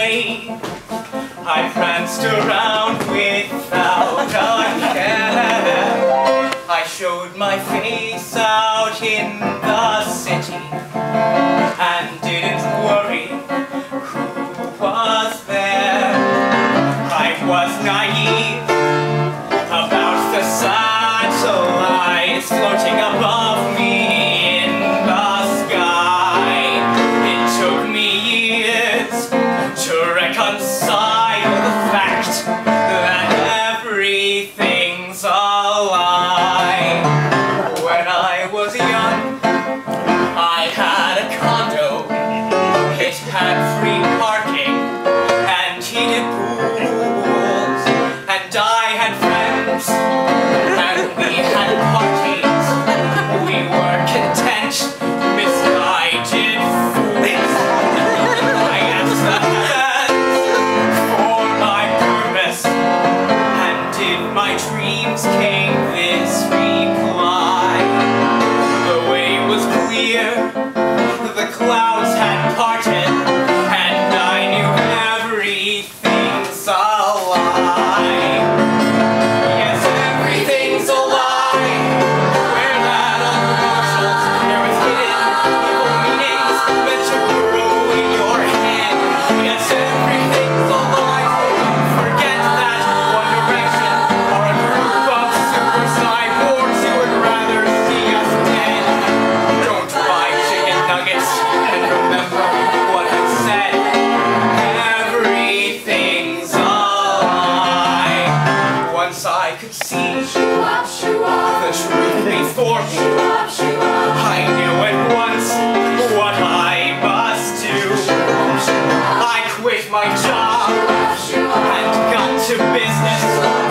afraid. I pranced around without a care. I showed my face out in the city and didn't worry who was there. I was naive about the satellites floating above me in the sky. It took me years to reconcile the fact that everything's a lie. When I was young, I had a condo. It had free parking and heated pools, and I had friends, and we had parties. We were content, misguided fools. I asked the heavens for my purpose, and in my dreams came this reply. The way was clear, the clouds had parted, and I knew everything's a lie. Yes, everything's a lie. Where that old commercials, there was hidden evil meanings meant to grow in your head. Yes, everything's a lie. Forget that One Direction or a group of super cyborgs who would rather see us dead. Don't buy chicken nuggets and remember what I said. Everything's a lie. Once I could see the truth before me, I knew at once what I must do. I quit my job and got to business,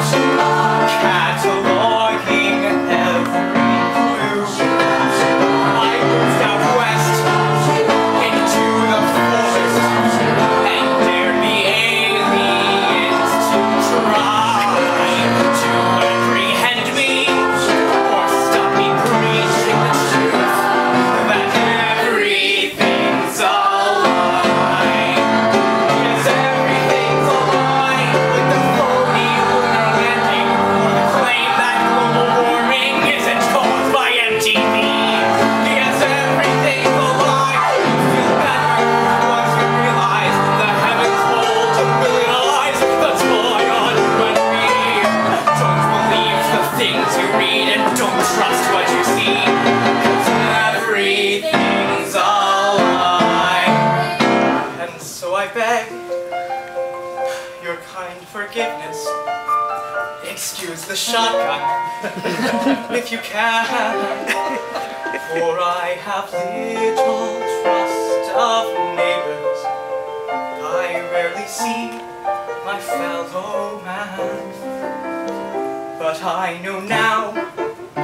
cataloging every clue. I moved out west into the forest and dared the aliens to try to apprehend me or stop me preaching the truth that everything's a lie. Yes, everything's a lie, with the phony lunar landing or the claim that global warming isn't caused by MTV. Yes, everything's a lie. You feel better once you realize the heavens hold a million eyes. That's why on when we don't believe the things you read and don't trust what you see, 'cause everything's a lie. And so I beg your kind forgiveness. Excuse the shotgun if you can, for I have little trust of neighbors. I rarely see my fellow man, but I know now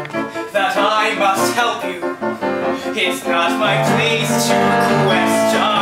that I must help you. It's not my place to question